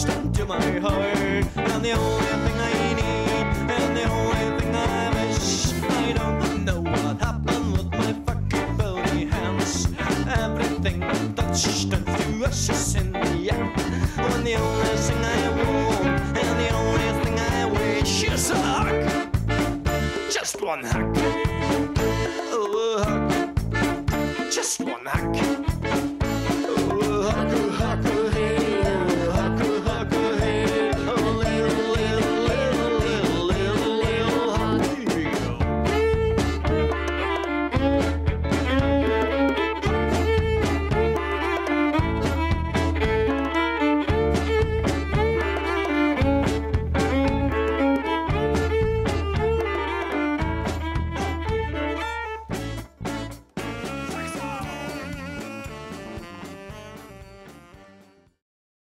reached into my heart. And the only thing I need, and the only thing I wish, I don't know what happened with my fucking bony hands. Everything I touched turned to ashes in the air. When the only thing I want, and the only thing I wish is a hug. Just one hug. Oh, a hug. Just one hug.